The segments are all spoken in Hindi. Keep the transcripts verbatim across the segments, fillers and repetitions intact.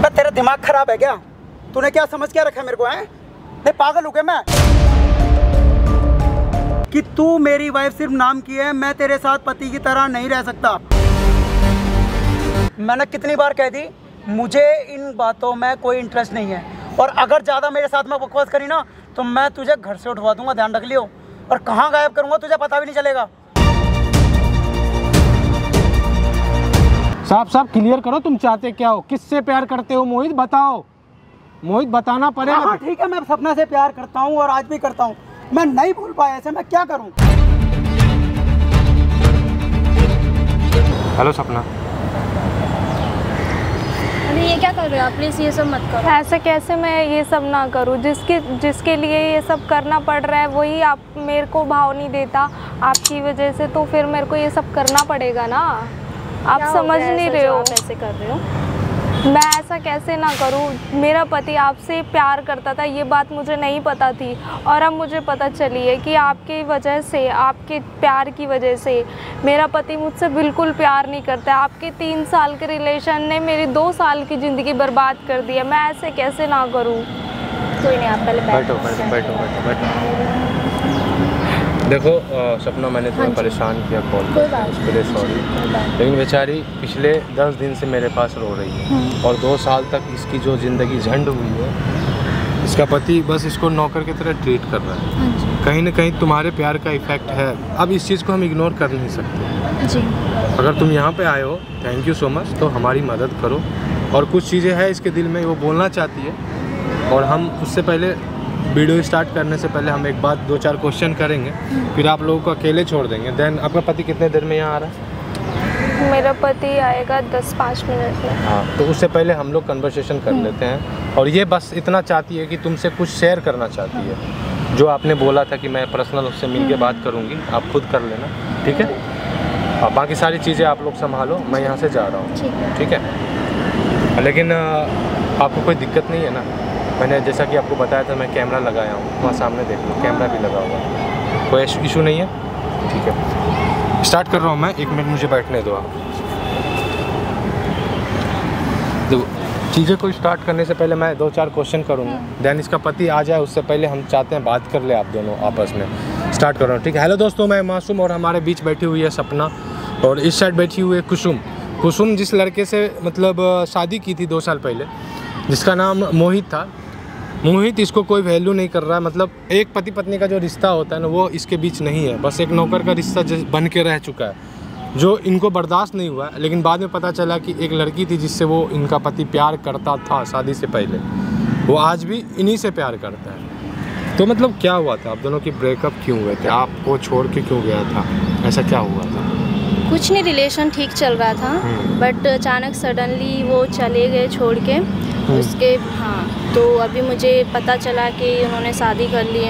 क्या तेरा दिमाग खराब है क्या? तूने क्या समझ क्या रखा मेरे को है? नहीं पागल हूँ क्या मैं? कि तू मेरी वाइफ सिर्फ नाम की है, मैं तेरे साथ पति की तरह नहीं रह सकता। मैंने कितनी बार कह दी मुझे इन बातों में कोई इंटरेस्ट नहीं है, और अगर ज़्यादा मेरे साथ में बकवास करी ना तो मैं तुझे घर से उठवा दूंगा, ध्यान रख लियो। और कहाँ गायब करूंगा तुझे पता भी नहीं चलेगा। साफ साफ क्लियर करो, तुम चाहते क्या हो? किससे प्यार करते हो मोहित, बताओ। मोहित बताना पड़ेगा। हाँ ठीक है, मैं सपना से प्यार करता हूँ और आज भी करता हूँ। मैं नहीं भूल पाया ऐसे, मैं क्या करूँ? हेलो सपना। अरे ये क्या कर रहे हो आप? प्लीज़ ये सब मत करो। ऐसे कैसे मैं ये सब ना करूं? जिसके जिसके लिए ये सब करना पड़ रहा है वही आप मेरे को भाव नहीं देता आपकी वजह से, तो फिर मेरे को ये सब करना पड़ेगा ना। आप समझ नहीं रहे हो। आप ऐसे कर रहे हो? मैं ऐसा कैसे ना करूं? मेरा पति आपसे प्यार करता था, ये बात मुझे नहीं पता थी, और अब मुझे पता चली है कि आपकी वजह से, आपके प्यार की वजह से मेरा पति मुझसे बिल्कुल प्यार नहीं करता है। आपके तीन साल के रिलेशन ने मेरी दो साल की ज़िंदगी बर्बाद कर दी है। मैं ऐसे कैसे ना करूं? कोई नहीं, आप पहले बैठो बैठो बैठो बैठो बैठो। देखो सपना, मैंने तुम्हें परेशान किया कॉल कर, उसके लिए सॉरी। लेकिन बेचारी पिछले दस दिन से मेरे पास रो रही है, और दो साल तक इसकी जो ज़िंदगी झंड हुई है, इसका पति बस इसको नौकर की तरह ट्रीट कर रहा है। कहीं ना कहीं तुम्हारे प्यार का इफेक्ट है। अब इस चीज़ को हम इग्नोर कर नहीं सकते जी। अगर तुम यहाँ पे आए हो, थैंक यू सो मच, तो हमारी मदद करो। और कुछ चीज़ें हैं इसके दिल में, वो बोलना चाहती है, और हम उससे पहले वीडियो स्टार्ट करने से पहले हम एक बात, दो चार क्वेश्चन करेंगे, फिर आप लोगों को अकेले छोड़ देंगे। देन आपका पति कितने देर में यहाँ आ रहा है? मेरा पति आएगा दस पाँच मिनट में। हाँ, तो उससे पहले हम लोग कन्वर्सेशन कर लेते हैं। और ये बस इतना चाहती है कि तुमसे कुछ शेयर करना चाहती है, जो आपने बोला था कि मैं पर्सनल उससे मिल के बात करूँगी, आप खुद कर लेना, ठीक है? और बाकी सारी चीज़ें आप लोग संभालो, मैं यहाँ से जा रहा हूँ, ठीक है? लेकिन आपको कोई दिक्कत नहीं है ना? मैंने जैसा कि आपको बताया था, मैं कैमरा लगाया हूँ, वहाँ सामने देख लो, कैमरा भी लगा हुआ है, कोई इशू नहीं है, ठीक है? स्टार्ट कर रहा हूँ मैं, एक मिनट मुझे बैठने दो आप। देखो, चीज़ें को स्टार्ट करने से पहले मैं दो चार क्वेश्चन करूँगा, देन इसका पति आ जाए उससे पहले हम चाहते हैं बात कर ले आप दोनों आपस में। स्टार्ट कर रहा हूँ, ठीक है? हेलो दोस्तों, मैं मासूम, और हमारे बीच बैठी हुई है सपना, और इस साइड बैठी हुई है कुसुम। कुसुम जिस लड़के से मतलब शादी की थी दो साल पहले, जिसका नाम मोहित था। मोहित इसको कोई वैल्यू नहीं कर रहा है, मतलब एक पति पत्नी का जो रिश्ता होता है ना, वो इसके बीच नहीं है, बस एक नौकर का रिश्ता बन के रह चुका है, जो इनको बर्दाश्त नहीं हुआ है। लेकिन बाद में पता चला कि एक लड़की थी जिससे वो इनका पति प्यार करता था शादी से पहले, वो आज भी इन्हीं से प्यार करता है। तो मतलब क्या हुआ था, आप दोनों की ब्रेकअप क्यों हुए थे? आपको छोड़ के क्यों गया था? ऐसा क्या हुआ था? कुछ नहीं, रिलेशन ठीक चल रहा था, बट अचानक सडनली वो चले गए छोड़ के उसके। हाँ, तो अभी मुझे पता चला कि उन्होंने शादी कर ली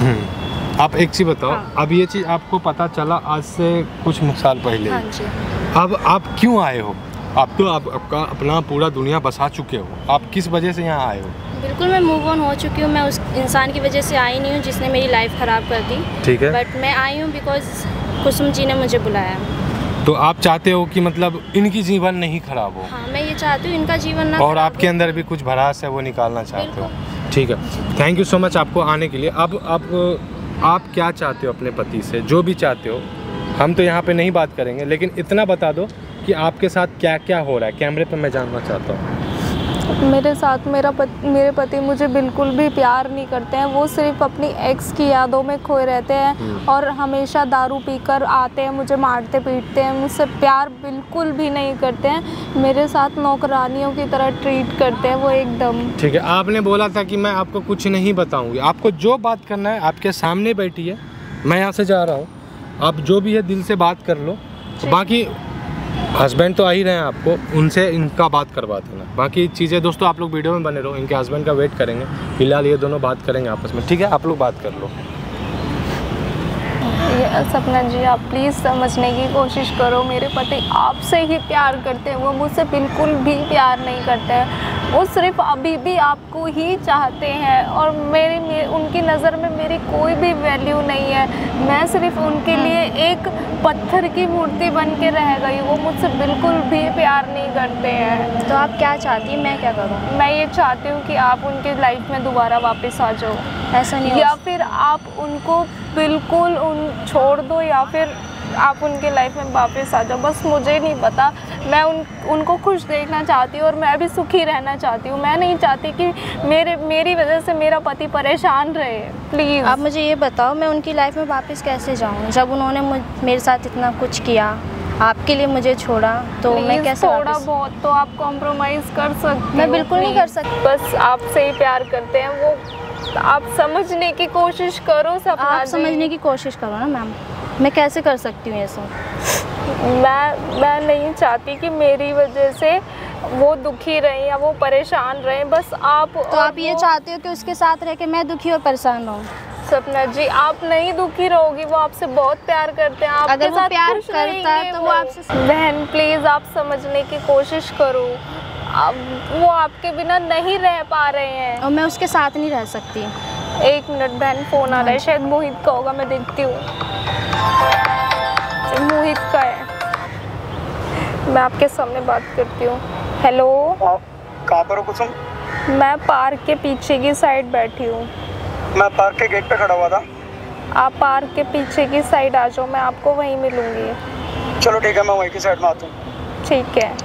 है। आप एक चीज़ बताओ, हाँ। अब ये चीज़ आपको पता चला आज से कुछ साल पहले। हाँ जी। अब आप क्यों आए हो? आप तो आप, आपका अपना पूरा दुनिया बसा चुके हो, आप किस वजह से यहाँ आए हो? बिल्कुल, मैं मूव ऑन हो चुकी हूँ। मैं उस इंसान की वजह से आई नहीं हूँ जिसने मेरी लाइफ ख़राब कर दी, ठीक है? बट मैं आई हूँ बिकॉज कुसुम जी ने मुझे बुलाया। तो आप चाहते हो कि मतलब इनकी जीवन नहीं खराब हो? हाँ, मैं ये चाहती हूँ इनका जीवन ना, और आपके अंदर भी कुछ भड़ास है वो निकालना चाहते हो, ठीक है? थैंक यू सो मच आपको आने के लिए। अब आप आप क्या चाहते हो अपने पति से? जो भी चाहते हो, हम तो यहाँ पे नहीं बात करेंगे, लेकिन इतना बता दो कि आपके साथ क्या क्या हो रहा है, कैमरे पे मैं जानना चाहता हूँ। मेरे साथ मेरा पति मेरे पति मुझे बिल्कुल भी प्यार नहीं करते हैं। वो सिर्फ अपनी एक्स की यादों में खोए रहते हैं, और हमेशा दारू पीकर आते हैं, मुझे मारते पीटते हैं, मुझसे प्यार बिल्कुल भी नहीं करते हैं। मेरे साथ नौकरानियों की तरह ट्रीट करते हैं वो एकदम। ठीक है, आपने बोला था कि मैं आपको कुछ नहीं बताऊंगी, आपको जो बात करना है आपके सामने बैठी है, मैं यहाँ से जा रहा हूँ, आप जो भी है दिल से बात कर लो। बाकी हस्बैंड तो आ ही रहे हैं, आपको उनसे इनका बात करवा देना। बाकी चीज़ें दोस्तों आप लोग वीडियो में बने रहो, इनके हस्बैंड का वेट करेंगे। फिलहाल ये दोनों बात करेंगे आपस में, ठीक है? आप लोग बात कर लो। ये सपना जी, आप प्लीज़ समझने की कोशिश करो। मेरे पति आपसे ही प्यार करते हैं, वो मुझसे बिल्कुल भी प्यार नहीं करते हैं। वो सिर्फ अभी भी आपको ही चाहते हैं और मेरी मे, उनकी नज़र में मेरी कोई भी वैल्यू नहीं है। मैं सिर्फ उनके लिए एक पत्थर की मूर्ति बन के रह गई। वो मुझसे बिल्कुल भी प्यार नहीं करते हैं। तो आप क्या चाहती हैं, मैं क्या करूँ? मैं ये चाहती हूँ कि आप उनके लाइफ में दोबारा वापस आ जाओ। ऐसा नहीं या हो फिर आप उनको बिल्कुल उन छोड़ दो या फिर आप उनके लाइफ में वापस आ जाओ। बस मुझे नहीं पता, मैं उन उनको खुश देखना चाहती हूँ और मैं भी सुखी रहना चाहती हूँ। मैं नहीं चाहती कि मेरे मेरी वजह से मेरा पति परेशान रहे। प्लीज़ आप मुझे ये बताओ, मैं उनकी लाइफ में वापस कैसे जाऊँ जब उन्होंने मुझ मेरे साथ इतना कुछ किया, आपके लिए मुझे छोड़ा, तो मैं कैसे थोड़ा वापस? बहुत तो आप कॉम्प्रोमाइज़ कर सकते मैं हो, बिल्कुल नहीं कर सकती। बस आपसे ही प्यार करते हैं वो। आप समझने की कोशिश करो सपना आप जी। समझने की कोशिश करो ना मैम, मैं कैसे कर सकती हूँ ये सब? मैं मैं नहीं चाहती कि मेरी वजह से वो दुखी रहें या वो परेशान रहें। बस आप तो आप ये चाहते हो कि उसके साथ रह के मैं दुखी और परेशान रहूँ? सपना जी, आप नहीं दुखी रहोगी। वो आपसे बहुत प्यार करते हैं। आपके अगर वो साथ प्यार खुश करता रहेंगे तो वो आपसे। बहन प्लीज़ आप समझने की कोशिश करो। अब वो आपके बिना नहीं रह पा रहे हैं। और मैं उसके साथ नहीं रह सकती। एक मिनट बहन, फ़ोन आ रहा है, शायद मोहित का होगा, मैं देखती हूँ। मोहित का है, मैं आपके सामने बात करती हूँ। हेलो, कहाँ पर हो कुसुम? मैं पार्क के पीछे की साइड बैठी हूँ। मैं पार्क के गेट पे खड़ा हुआ था। आप पार्क के पीछे की साइड आ जाओ, मैं आपको वहीं मिलूँगी। चलो ठीक है, मैं वहीं की साइड में आता हूँ। ठीक है।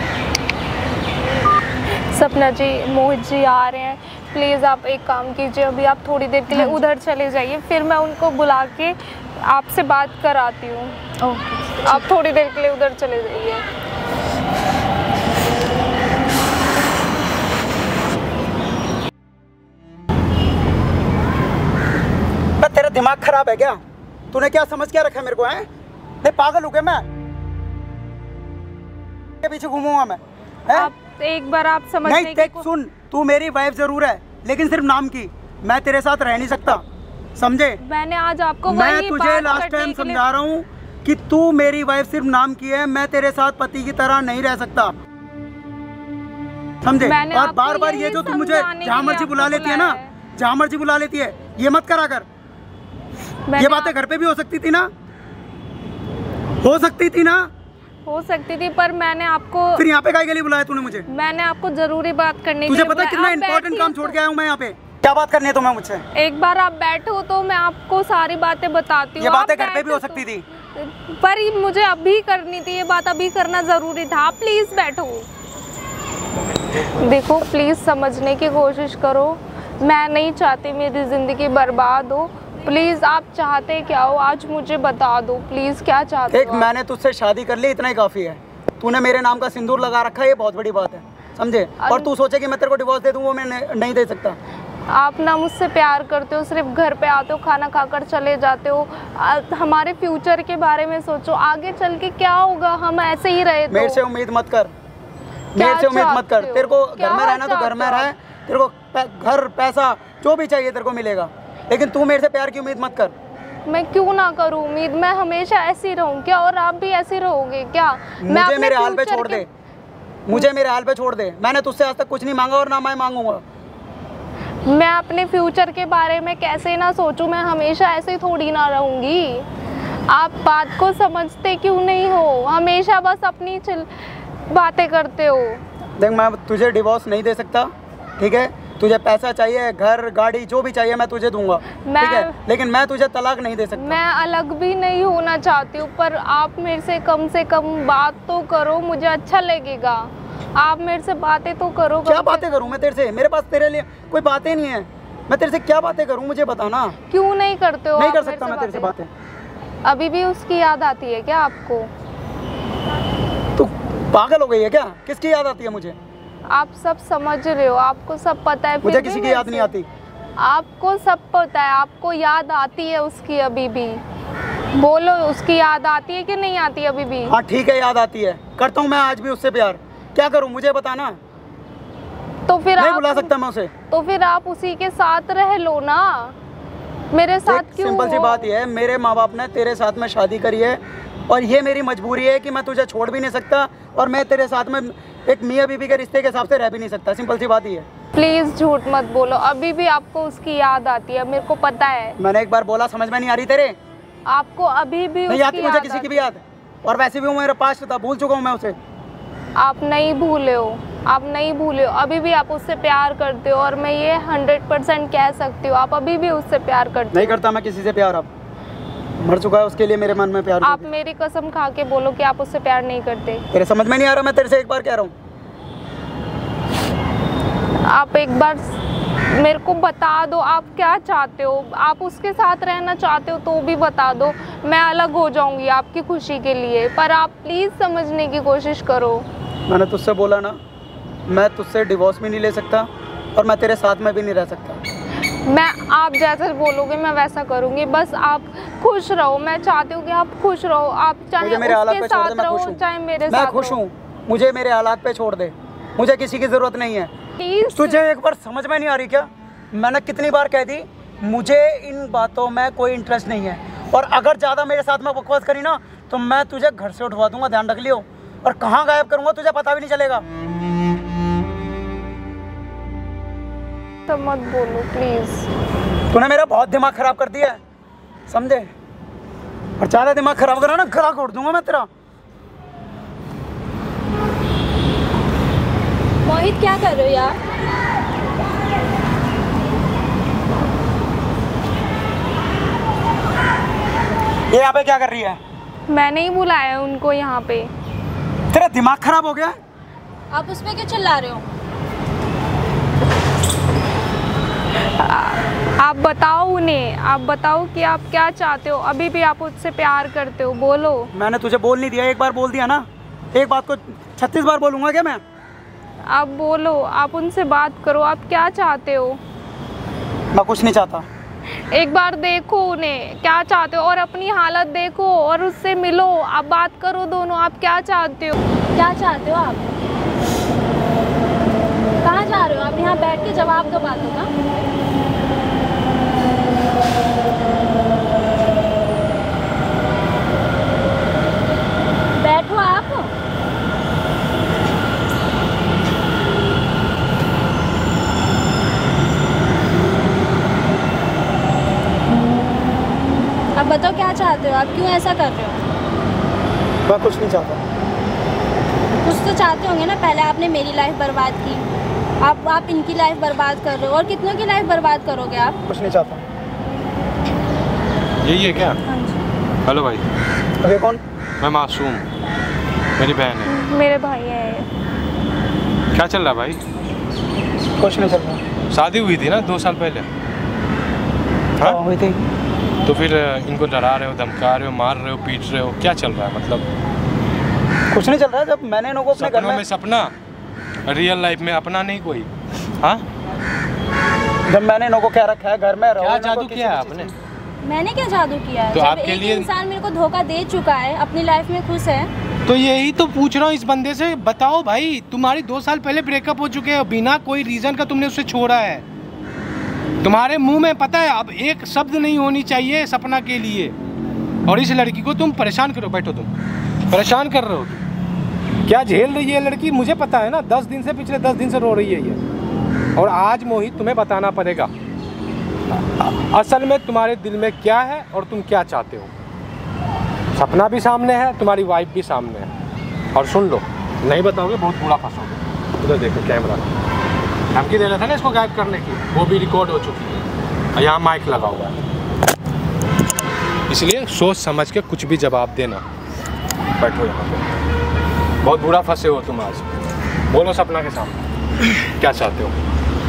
सपना जी, मोहित जी आ रहे हैं। प्लीज़ आप एक काम कीजिए, अभी आप थोड़ी देर के लिए उधर चले जाइए, फिर मैं उनको बुला के आपसे बात कराती हूँ। ओके, आप थोड़ी देर के लिए उधर चले जाइए। तेरा दिमाग खराब है क्या? तूने क्या समझ क्या रखा है मेरे को? है नहीं, पागल हो गया मैं? के पीछे घूमूंगा मैं? है? आप एक बार आप समझने नहीं, देख सुन, तू मेरी वाइफ जरूर है लेकिन सिर्फ नाम की। मैं तेरे साथ रह नहीं सकता, समझे? मैंने आज आपको मैं वही तुझे बात लास्ट करने टाइम के लिए- समझा रहा हूँ कि तू मेरी वाइफ सिर्फ नाम की है। मैं तेरे साथ पति की तरह नहीं रह सकता, समझे? मैंने और आपको बार बार ये यही जो तू मुझे समझाने के जहाँ लिए मर्जी बुला आपको लेती है ना, बुलाया है। जहाँ मर्जी बुला लेती है, ये मत करा कर। मैंने ये बातें घर पे भी हो सकती थी ना, हो सकती थी ना? हो सकती थी, पर मैंने आपको फिर यहाँ पे काहे के लिए बुलाया तूने मुझे? मैंने आपको जरूरी बात करने तुझे के लिए पता है बुलाया। कितना आप इंपॉर्टेंट बैठिए काम तो। छोड़ के आया हूँ मैं यहाँ पे? क्या बात करनी है तुम्हें मुझसे? एक बार आप बैठो तो मैं आपको सारी बातें बताती हूँ। ये बातें आप घर पे भी हो बैठो सकती थी। तो। पर ये मुझे अभी करनी थी, ये बात अभी करना जरूरी था। आप प्लीज बैठो। देखो, प्लीज समझने की कोशिश करो। मैं नहीं चाहती मेरी जिंदगी बर्बाद हो। प्लीज आप चाहते क्या हो, आज मुझे बता दो। प्लीज क्या चाहते देख, हो आप? मैंने तुझसे शादी कर ली, इतना ही काफी है। तूने मेरे नाम का सिंदूर लगा रखा है, ये बहुत बड़ी बात है, समझे? और तू सोचे कि मैं तेरे को डिवोर्स दे दूँ, वो मैं नहीं- नहीं दे सकता। आप ना मुझसे प्यार करते हो, सिर्फ घर पे आते हो, खाना खाकर चले जाते हो। आ, हमारे फ्यूचर के बारे में सोचो, आगे चल के क्या होगा हम ऐसे ही रहे तो। मेरे से उम्मीद मत कर, मेरे से उम्मीद मत कर। चाहते हो? तेरे को घर क्या में रहना तो घर में चाहते हो रह, तेरे को पै- घर पैसा जो भी चाहिए तेरे को मिलेगा, लेकिन तू मेरे से प्यार की उम्मीद मत कर। मैं क्यों ना करूं उम्मीद? मैं हमेशा ऐसी रहूं क्या? और आप भी ऐसे रहोगे क्या? मैं मुझे अपने मेरे हाल पे future छोड़ के- दे, मुझे मेरे हाल पे छोड़ दे। मैंने तुझसे आज तक कुछ नहीं मांगा और ना मैं मांगूंगा। मैं अपने फ्यूचर के बारे में कैसे ना सोचूं? मैं हमेशा ऐसे थोड़ी ना रहूंगी। आप बात को समझते क्यों नहीं हो? हमेशा बस अपनी चिल बातें करते हो। देख, मैं तुझे डिवोर्स नहीं दे सकता, ठीक है? तुझे पैसा चाहिए, घर गाड़ी जो भी चाहिए मैं तुझे दूंगा, मैं- ठीक है? लेकिन मैं तुझे तलाक नहीं दे सकता। मैं अलग भी नहीं होना चाहती हूँ, पर आप मेरे से कम से कम बात तो करो, मुझे अच्छा लगेगा। आप मेरे से बातें तो करो। क्या कम से- बातें करूं मैं तेरे से? मेरे पास तेरे लिए कोई बातें नहीं है। मैं तेरे से क्या बातें करूं, मुझे बताना। क्यों नहीं करते हो? नहीं आप कर मेरे सकता मैं तेरे से बातें। अभी भी उसकी याद आती है क्या आपको? तू पागल हो गई है क्या? किसकी याद आती है मुझे? आप सब समझ रहे हो, आपको सब पता है। फिर मुझे भी किसी की मेरे याद नहीं से- आती। आपको सब पता है, आपको याद आती है उसकी अभी भी। बोलो, उसकी याद आती है कि नहीं आती अभी भी? हाँ ठीक है, याद आती है। करता हूँ मैं आज भी उससे प्यार। क्या करूँ मुझे बताना। तो फिर नहीं आप बुला सकता मैं उसे। तो फिर आप उसी के साथ रह लो ना, मेरे साथ देख, क्यों सिंपल सी हो? बात यह है, मेरे माँ बाप ने तेरे साथ में शादी करी है और ये मेरी मजबूरी है कि मैं तुझे छोड़ भी नहीं सकता और मैं तेरे साथ में एक मियाँ बीबी के रिश्ते के हिसाब से रह भी नहीं सकता, सिंपल सी बात ही है। प्लीज़ झूठ मत बोलो, अभी भी आपको उसकी याद आती है, मेरे को पता है। मैंने एक बार बोला, समझ में नहीं आ रही तेरे? आपको अभी भी नहीं आती उसकी मुझे याद किसी की भी याद, और वैसे भी वो मेरा पास्ट था, भूल चुका हूँ मैं उसे। आप नहीं भूले हो, आप नहीं भूले हो, अभी भी आप उससे प्यार करते हो, और मैं ये हंड्रेड परसेंट कह सकती हूँ, आप अभी भी उससे प्यार करते हो। नहीं करता मैं किसी से प्यार, अब मर चुका है उसके लिए मेरे मन में प्यार। आप मेरी कसम खा के बोलो कि आप उससे प्यार नहीं करते। तेरे समझ में नहीं आ रहा, मैं तेरे से एक बार कह रहा हूँ। आप एक बार मेरे को बता दो आप क्या चाहते हो, आप उसके साथ रहना चाहते हो तो भी बता दो, मैं अलग हो जाऊंगी आपकी खुशी के लिए, पर आप प्लीज़ समझने की कोशिश करो। मैंने तुझसे बोला ना, मैं तुझसे डिवोर्स भी नहीं ले सकता और मैं तेरे साथ में भी नहीं रह सकता। मैं आप जैसा बोलोगे मैं वैसा करूंगी, बस आप खुश रहो। मैं चाहती हूँ कि आप खुश रहो, आप चाहे मेरे हालात उसके पे छोड़ दे, साथ मैं रहो खुश हूँ। चाहे मेरे मैं साथ खुश रहो। हूँ, मुझे मेरे हालात पे छोड़ दे, मुझे किसी की ज़रूरत नहीं है। प्लीज़ तुझे एक बार समझ में नहीं आ रही क्या? मैंने कितनी बार कह दी, मुझे इन बातों में कोई इंटरेस्ट नहीं है, और अगर ज़्यादा मेरे साथ में बकवास करी ना तो मैं तुझे घर से उठवा दूंगा, ध्यान रख लियो, और कहाँ गायब करूँगा तुझे पता भी नहीं चलेगा। तो मत बोलो प्लीज़। तूने मेरा बहुत दिमाग ख़राब कर दिया है, समझे? और ज़्यादा दिमाग ख़राब करा ना, गला घोट दूंगा मैं तेरा। मोहित क्या कर रहे हो यार? ये यहाँ पे क्या कर रही है? मैंने ही बुलाया उनको यहाँ पे। तेरा दिमाग खराब हो गया? आप उसमें क्यों चिल्ला रहे हो? आप बताओ उन्हें, आप बताओ कि आप क्या चाहते हो, अभी भी आप उससे प्यार करते हो, बोलो। मैंने तुझे बोल नहीं दिया, एक बार बोल दिया ना, एक बात को छत्तीस बार बोलूँगा क्या मैं? आप बोलो, आप उनसे बात करो, आप क्या चाहते हो? मैं कुछ नहीं चाहता। एक बार देखो उन्हें क्या चाहते हो, और अपनी हालत देखो और उससे मिलो, आप बात करो दोनों, आप क्या चाहते हो? क्या चाहते हो आप? कहाँ जा रहे हो आप? यहाँ बैठ के जवाब दो बातों का। बैठो आप। अब बताओ क्या चाहते हो आप? क्यों ऐसा कर रहे हो? मैं कुछ नहीं चाहता। कुछ तो चाहते होंगे ना, पहले आपने मेरी लाइफ बर्बाद की, आप आप इनकी लाइफ बर्बाद कर रहे हो, और कितनों की लाइफ बर्बाद करोगे आप? कुछ नहीं चाहता। यही है क्या? हाँ जी। हेलो भाई। अरे कौन? मैं मासूम, मेरी बहन है। मेरे भाई है। क्या चल रहा भाई? कुछ नहीं चल रहा। शादी हुई थी ना दो साल पहले? हाँ हुई थी। तो फिर इनको डरा रहे हो, धमका रहे हो, मार रहे हो, पीट रहे हो, क्या चल रहा है? मतलब कुछ नहीं चल रहा है। जब मैंने इनको अपने घर सपनों में में सपना, रियल लाइफ में अपना नहीं कोई। हाँ, जब मैंने इनको कह रखा है घर में रहो, क्या इनको जादू किसी किया है भी चीज़ आपने? की- मैंने क्या जादू किया है? तो जब आपके एक लिए- इंसान मेरे को धोखा दे चुका है, अपनी लाइफ में खुश है। तो यही तो पूछ रहा हूँ इस बंदे से, बताओ भाई, तुम्हारी दो साल पहले ब्रेकअप हो चुके हैं, बिना कोई रीजन का तुमने उससे छोड़ा है। तुम्हारे मुंह में पता है अब एक शब्द नहीं होनी चाहिए सपना के लिए, और इस लड़की को तुम परेशान करो। बैठो, तुम परेशान कर रहे हो। क्या झेल रही है लड़की मुझे पता है ना, दस दिन से, पिछले दस दिन से रो रही है ये। और आज मोहित तुम्हें बताना पड़ेगा असल में तुम्हारे दिल में क्या है और तुम क्या चाहते हो। सपना भी सामने है, तुम्हारी वाइफ भी सामने है, और सुन लो, नहीं बताओगे बहुत बुरा फंसोगे। उधर देखो कैमरा, धमकी दे रहा था ना इसको गायब करने की, वो भी रिकॉर्ड हो चुकी है, और यहाँ माइक लगा हुआ है। इसलिए सोच समझ के कुछ भी जवाब देना। बैठो यहाँ पे, बहुत बुरा फंसे हो तुम आज। बोलो सपना के सामने क्या चाहते हो।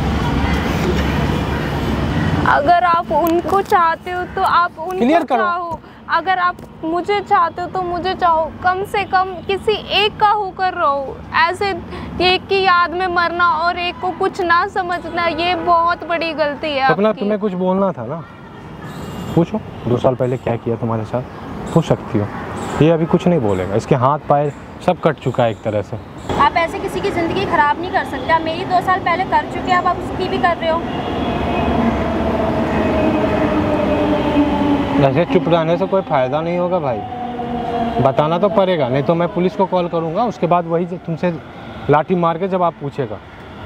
अगर आप उनको चाहते हो तो आप Clear उनको करो। चाहो, अगर आप मुझे चाहते हो तो मुझे चाहो, कम से कम किसी एक का होकर रहो। ऐसे एक की याद में मरना और एक को कुछ ना समझना, ये बहुत बड़ी गलती है सपना आपकी। तुम्हें कुछ बोलना था ना, पूछो दो साल पहले क्या किया तुम्हारे साथ, पूछ सकती हो। ये अभी कुछ नहीं बोलेगा, इसके हाथ पैर सब कट चुका है एक तरह से। आप ऐसे किसी की ज़िंदगी ख़राब नहीं कर सकते। आप मेरी दो साल पहले कर चुके हैं, अब आप उसकी भी कर रहे हो। ऐसे चुप रहने से कोई फ़ायदा नहीं होगा भाई, बताना तो पड़ेगा, नहीं तो मैं पुलिस को कॉल करूँगा, उसके बाद वही तुमसे लाठी मार के जब आप पूछेगा।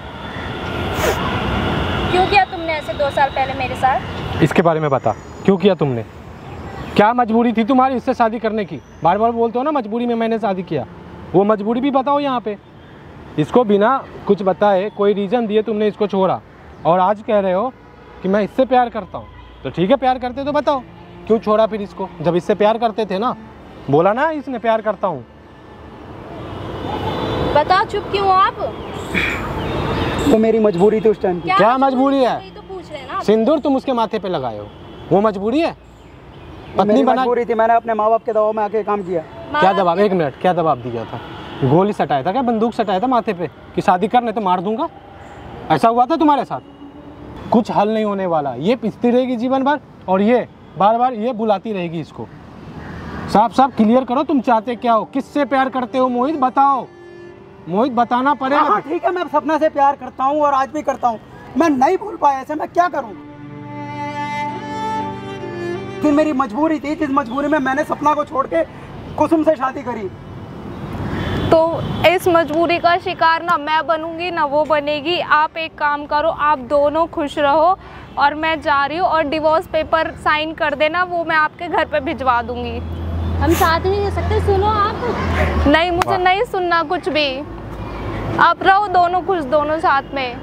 क्यों किया तुमने ऐसे दो साल पहले मेरे साथ? इसके बारे में बता, क्यों किया तुमने? क्या मजबूरी थी तुम्हारी इससे शादी करने की? बार बार बोलते हो ना मजबूरी में मैंने शादी किया, वो मजबूरी भी बताओ यहाँ पे। इसको बिना कुछ बताए, कोई रीज़न दिए तुमने इसको छोड़ा, और आज कह रहे हो कि मैं इससे प्यार करता हूँ। तो ठीक है, प्यार करते तो बताओ क्यों छोड़ा फिर इसको, जब इससे प्यार करते थे ना। बोला ना इसने प्यार करता हूँ। बताओ, चुप क्यों हो आप? वो मेरी मजबूरी थी उस टाइम की। क्या मजबूरी है? वही तो पूछ रहे हैं ना। सिंदूर तुम उसके माथे पे लगाए हो, वो मजबूरी है? पत्नी मेरी बना। मजबूरी थी, मैंने अपने माँ बाप के दबाव में आके काम किया। क्या दबाव? एक मिनट, क्या दबाव दिया था? गोली सटाया था क्या? बंदूक सटाया था माथे पे कि शादी करने तो मार दूंगा? ऐसा हुआ था तुम्हारे साथ? कुछ हल नहीं होने वाला, ये पिसती रहेगी जीवन भर, और ये बार बार ये बुलाती रहेगी इसको। साफ साफ क्लियर करो, तुम चाहते क्या हो? किससे प्यार करते हो मोहित, बताओ। मोहित बताना पड़ेगा। हाँ ठीक है, मैं सपना से प्यार करता हूँ और आज भी करता हूँ। मैं नहीं भूल पाया ऐसे, मैं क्या करूँ? फिर मेरी मजबूरी थी, जिस मजबूरी में मैंने सपना को छोड़ के कुसुम से शादी करी। तो इस मजबूरी का शिकार ना मैं बनूंगी ना वो बनेगी। आप एक काम करो, आप दोनों खुश रहो, और मैं जा रही हूँ, और डिवोर्स पेपर साइन कर देना, वो मैं आपके घर पे भिजवा दूंगी। हम साथ नहीं रह सकते, सुनो आप। नहीं, मुझे नहीं सुनना कुछ भी। आप रहो दोनों खुश, दोनों साथ में।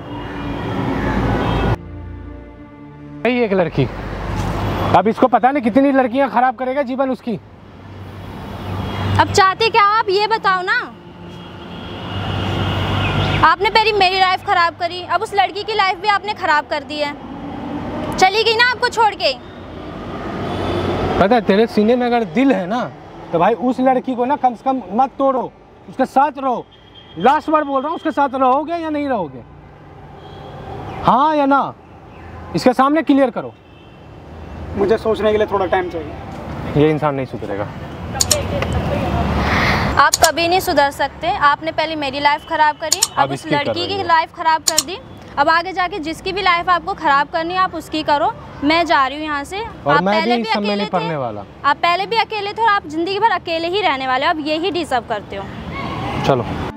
यही एक लड़की, अब इसको पता नहीं कितनी लड़कियां खराब करेगा जीवन उसकी। अब चाहते क्या हो आप, ये बताओ ना। आपने पहले मेरी लाइफ खराब करी, अब उस लड़की की लाइफ भी आपने खराब कर दी है। चली गई ना आपको छोड़ के। पता है, तेरे सीने में अगर दिल है ना, तो भाई उस लड़की को ना कम से कम मत तोड़ो, उसके साथ रहो। लास्ट बार बोल रहा हूँ, उसके साथ रहोगे या नहीं रहोगे? हाँ या ना? इसके सामने क्लियर करो। मुझे सोचने के लिए थोड़ा टाइम चाहिए। ये इंसान नहीं सुधरेगा। आप कभी नहीं सुधर सकते। आपने पहले मेरी लाइफ खराब करी, अब, अब उस इसकी कर लड़की रही की हो। लाइफ खराब कर दी। अब आगे जाके जिसकी भी लाइफ आपको खराब करनी है, आप उसकी करो। मैं जा रही हूँ यहाँ से। और आप मैं पहले भी भी इस सब में अकेले नहीं थे, पढ़ने वाला। आप पहले भी अकेले थे, और आप जिंदगी भर अकेले ही रहने वाले हो। अब यही डिजर्व करते हो। चलो।